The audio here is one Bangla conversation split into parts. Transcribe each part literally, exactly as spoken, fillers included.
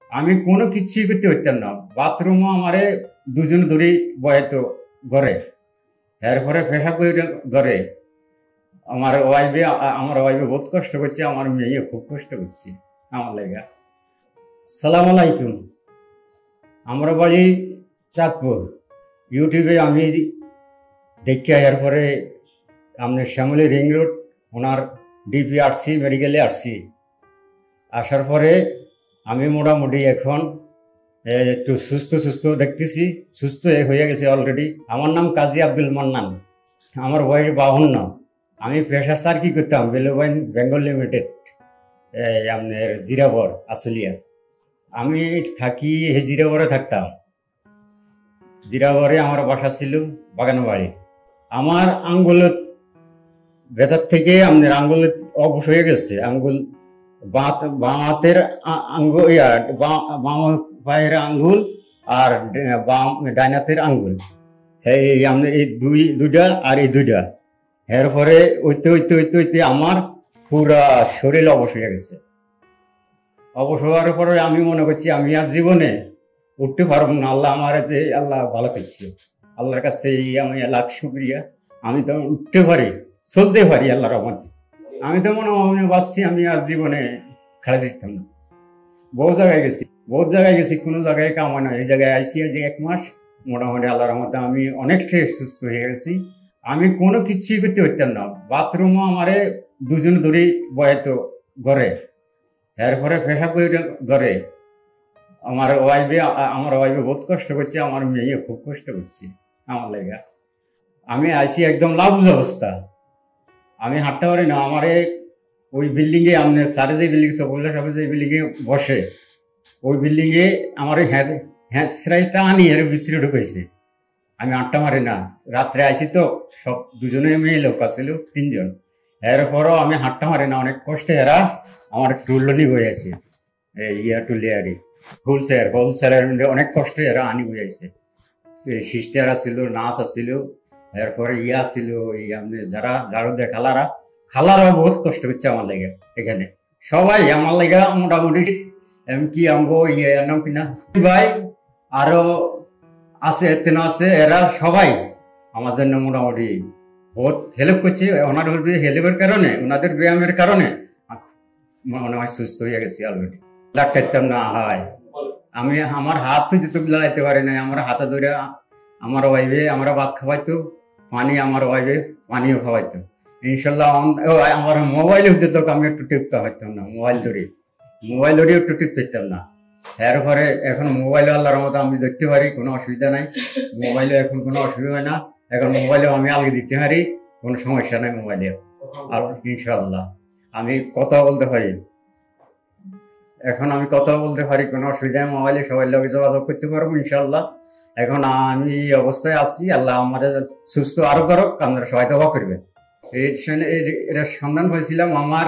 আমি কোনো কিছুই করতে পারতাম না। বাথরুমও আমারে দুজন ধরে বয়াতো ঘরে, এরপরে পেশাব করে ঘরে। আমার ওয়াইফে আমার ওয়াইফে বহুত কষ্ট করছে, আমার মেয়ে খুব কষ্ট করছে আমার লেগা। সালাম আলাইকুম। আমার বাড়ি চাঁদপুর। ইউটিউবে আমি দেখি এরপরে আপনার শ্যামলী রিং রোড ওনার ডিপি আসছি, মেডিকেলে আসছি। আসার পরে আমি মোটামুটি এখন একটু সুস্থ সুস্থ দেখতেছি, সুস্থ হয়ে গেছে অলরেডি। আমার নাম কাজী আব্দুল মান্নান, আমার বয়স বাউন্ন। আমি পেশা স্যার কি করতাম, বেলুবাইন বেঙ্গল লিমিটেড, আপনার জিরাবর আসলিয়া। আমি থাকি জিরাবরে থাকতাম। জিরাবরে আমার বাসা ছিল বাগানবাড়ি। আমার আঙ্গুল ভেতর থেকে আপনার আঙ্গুল অবশ হয়ে গেছে। আঙ্গুল বাঁ হাতের আঙ্গুল, বাম পায়ের আঙ্গুল আর ডাইন হাতের আঙ্গুল, এই আপনার এই দুই দুইটা আর এই দুইটা। এরপরে ওইতে ওইতে ওইতে ওইতে আমার পুরা শরীর অবশ হয়ে গেছে। অবশ হওয়ার পরে আমি মনে করছি আমি আর জীবনে উঠতে পারবো না। আল্লাহ আমার যে আল্লাহ ভালো করছে, আল্লাহর কাছে আমি লাখ শুক্রিয়া। আমি তো উঠতে পারি, চলতে পারি আল্লাহর রহমতে। আমি তো মনে মনে ভাবছি আমি আর জীবনে খেলা দিতাম না। বহু জায়গায় গেছি, বহুত জায়গায় গেছি, কোনো জায়গায় কাম হয় না। এই জায়গায় আইসি যে এক মাস মোটামুটি আল্লাহর রহমতে আমি অনেকটাই সুস্থ হয়ে গেছি। আমি কোনো কিছুই করতে পারতাম না। বাথরুমও আমারে দুজন ধরে বয়াতো ঘরে, এরপরে পেশাব করে ঘরে। আমার ওয়াইফে আমার ওয়াইফে বহুত কষ্ট করছে, আমার মেয়ে খুব কষ্ট করছে আমার লেগা। আমি আইসি একদম লাভুজ অবস্থা, আমি হাঁটতে পারি না। আমার ওই বিল্ডিং এ আপনার সারে যে বিল্ডিং সবুল্লা সাহেব যে বিল্ডিং এ বসে, ওই বিল্ডিং এ আমার হ্যাঁচড়াইটা আনি এর ভিতরে ঢুকেছে। আমি আটটা মারি না। রাত্রে আইসি তো সব দুজনে মেয়ে লোক আছিল, তিনজন। এরপরও আমি হাঁটতে মারি না, অনেক কষ্টে এরা আমার টুলনি হয়ে আছে, ইয়া টুলিয়ারি হোলসেল হোলসেলের অনেক কষ্টে এরা আনি হয়ে আছে। সিস্টার আসছিল, নার্স আসছিল, এরপরে ইয়া আসছিল যারা ঝাড়ু দেয় খালারা, খালারাও বহুত কষ্ট করছে আমার লেগে। এখানে সবাই আমার লেগে মোটামুটি এমনকি আমগো ইয়ে নাম কিনা ভাই আরো আছে, তেন আছে, এরা সবাই আমার জন্য মোটামুটি বহুত হেল্প করছে। ওনাদের হেল্পের কারণে, ওনাদের ব্যায়ামের কারণে মনে হয় সুস্থ হয়ে গেছি অলরেডি। ডাক্তার না হয় আমি আমার হাত তো যেতে লাগাইতে পারি না। আমার হাতে ধরে আমার ওয়াইফে আমরা ভাত খাওয়াইতো, পানি আমার ওয়াইফে পানিও খাওয়াইতো। ইনশাল্লাহ আমার মোবাইল হতে তো আমি একটু টিপতে পারতাম না, মোবাইল ধরে মোবাইল ধরে একটু টিপতে পারতাম না। এরপরে এখন মোবাইল আল্লাহর মতো আমি দেখতে পারি, কোনো অসুবিধা নাই। মোবাইলে এখন কোনো অসুবিধা হয় না। এখন মোবাইলেও আমি আগে দিতে পারি, কোনো সমস্যা নাই মোবাইলে। আর ইনশাল্লাহ আমি কথা বলতে পারি, এখন আমি কথা বলতে পারি, কোনো অসুবিধা নেই। মোবাইলে সবাই লোক যোগাযোগ করতে পারবো ইনশাল্লাহ। এখন আমি এই অবস্থায় আছি, আল্লাহ আমাদের সুস্থ আরো করুক, আপনারা সবাই দোয়া করবেন। এটা সন্ধান হয়েছিলাম আমার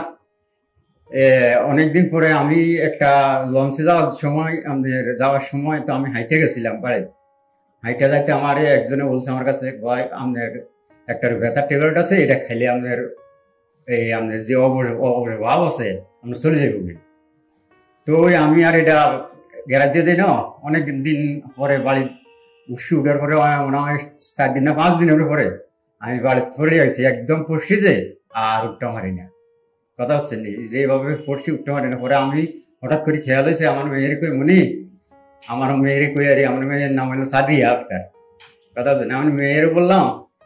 অনেকদিন পরে। আমি একটা লঞ্চে যাওয়ার সময়, আমাদের যাওয়ার সময় তো আমি হাইটে গেছিলাম বাড়ি। হাইটে যাইতে আমার একজনে বলছে আমার কাছে, ভাই আপনার একটা ব্যথার ট্যাবলেট আছে, এটা খাইলে আপনার এই আপনার যে অবশ ভাব আছে আপনার চলে যাবে। তো আমি আর এটা গ্যারাজ দিই না। অনেক দিন পরে বাড়ি উঠছি, উঠার পরে মনে হয় চার দিন না পাঁচ দিনের পরে আমি বাড়ি পড়ে গেছি, একদম পড়ছিছে আর উঠতে পারি না। কথা হচ্ছে নি যেভাবে পড়ছি উঠতে পারি না। পরে আমি হঠাৎ করে খেয়াল হয়েছে আমার মেয়ের কই মনি, আমার মেয়ের কই আরে, আমার মেয়ের নাম হলো সাদিয়া আক্তার। কথা হচ্ছে না, আমি মেয়ের বললাম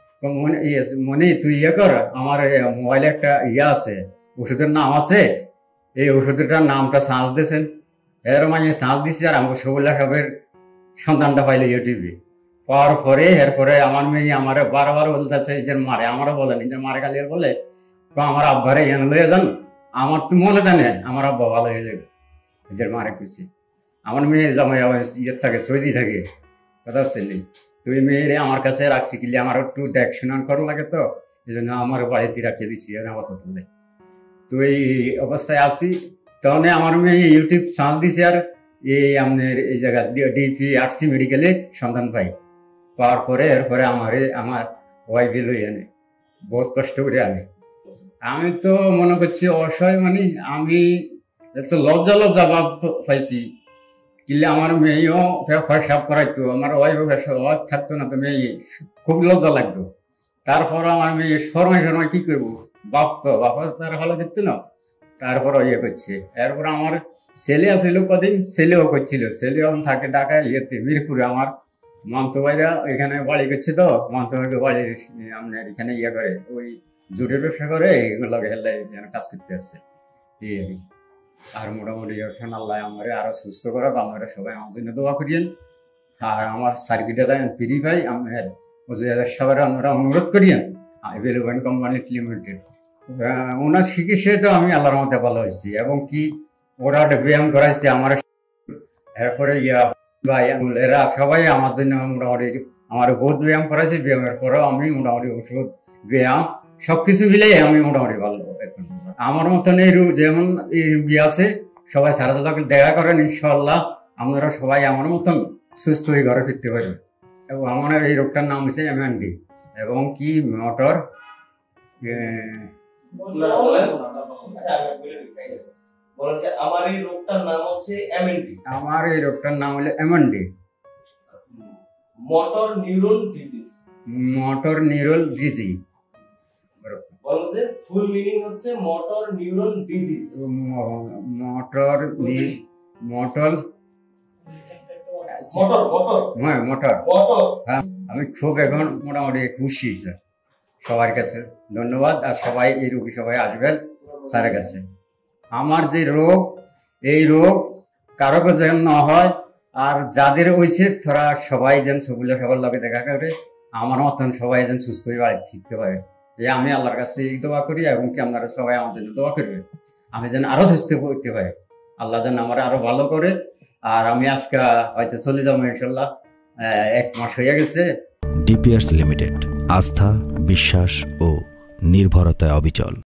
মনি তুই ইয়ে কর, আমার মোবাইলে একটা ইয়া আছে, ওষুধের নাম আছে, এই ওষুধটার নামটা সার্চ দিয়েছেন। এর মানে সার্চ দিচ্ছি আর আমাকে সবুল্লা সাহেবের সন্তানটা পাইলো ইউটিউবে। পাওয়ার পরে এরপরে আমার মেয়ে আমার বারবার বলতেছে নিজের মারে, আমারও বলে নিজের মারে খালি বলে আমার আব্বারে এনে লয়ে যান, আমার তো মনে জানে আমার আব্বা ভালো হয়ে যাবে। নিজের মারে খুশি। আমার মেয়ে জামাই ইয়ে থাকে, সৌদি থাকে। কথা হচ্ছে নেই, তুই মেয়েরে আমার কাছে রাখছি কিলে আমার একটু দেখ শোনান করা লাগে, তো এই জন্য আমার বাড়িতে রাখিয়ে দিচ্ছি আপাতত। তো এই অবস্থায় আছি, তখন আমার মেয়ে ইউটিউব সার্চ দিছে আর এই আপনার এই জায়গা ডিপি আসছি মেডিকেলে সন্ধান পাই। পাওয়ার পরে এরপরে আমার আমার ওয়াইফে লই আনে, বহুত কষ্ট করে আনে। আমি তো মনে করছি অসহায়, মানে আমি এত লজ্জা লজ্জা ভাব পাইছি। কিনলে আমার মেয়েও সাপ করাইতো, আমার ওয়াইফও ওয়াইফ থাকতো না, তো মেয়ে খুব লজ্জা লাগতো। তারপর আমার মেয়ে শর্মায় শর্মায় কি করবো, বাপ তো বাপ তার ভালো দেখতো না, তারপর ইয়ে করছে। এরপর আমার ছেলে আসছিল কদিন, ছেলেও করছিল, ছেলে এখন থাকে ঢাকায় ইয়েতে মিরপুরে। আমার মামতো ভাইরা এখানে বাড়ি করছে, তো মামতো ভাইকে বাড়ি আপনার এখানে ইয়ে করে ওই জুটের ব্যবসা করে, এগুলো হেলে কাজ করতে আসছে এই আর কি। আর মোটামুটি এখন আল্লাহ আমার আরো সুস্থ করো, আপনারা সবাই আমার জন্য দোয়া করিয়েন। আর আমার সার্কিটে দেন ফ্রি ভাই আপনার সবার আমরা অনুরোধ করিয়েন এভেলেবল কোম্পানি লিমিটেড। ওনার চিকিৎসা তো আমি আল্লাহর মধ্যে ভালো হয়েছি, এবং কি ওরা একটা ব্যায়াম করাইছে আমার, এরপরে ইয়া ভাই এরা সবাই আমার জন্য মোটামুটি আমার বহুত ব্যায়াম করাইছে। ব্যায়ামের পরেও আমি মোটামুটি ওষুধ ব্যায়াম সবকিছু মিলেই আমি মোটামুটি ভালো। এখন আমার মতন এই রোগ যেমন এই রুগী আছে, সবাই সারা সাথে দেখা করেন, ইনশাল্লাহ আপনারা সবাই আমার মতন সুস্থ হয়ে ঘরে ফিরতে পারবেন। এবং আমার এই রোগটার নাম হচ্ছে এমএনডি, এবং কি মোটর আমার এই রোগটার নাম হচ্ছে এমএনডি। আমার এই রোগটার নাম হলো MND, motor neuron disease. Motor neuron disease বলছে ফুল মিনিং হচ্ছে motor neuron disease. Motor motor motor motor হ্যাঁ মোটর মোটর। হ্যাঁ, আমি খুব এখন মোটামুটি খুশি স্যার, সবার কাছে ধন্যবাদ। আর সবাই এই রোগী সবাই আসবেন স্যারের কাছে। আমার যে রোগ, এই রোগ কারো যেন না হয়, আর যাদের হয়েছে তারা সবাই যেন সবগুলো সবার লগে দেখা করে আমার মতন সবাই যেন সুস্থ হয়ে বাড়ি ফিরতে পারে। যে আমি আল্লাহর কাছে এই দোয়া করি, এবং কি আপনারা সবাই আমার জন্য দোয়া করবেন, আমি যেন আরো সুস্থ করতে পারি, আল্লাহ যেন আমার আরো ভালো করে। আর আমি আজকে হয়তো চলে যাবো ইনশাল্লাহ, এক মাস হয়ে গেছে। ডিপিআরস লিমিটেড, আস্থা, বিশ্বাস ও নির্ভরতায় অবিচল।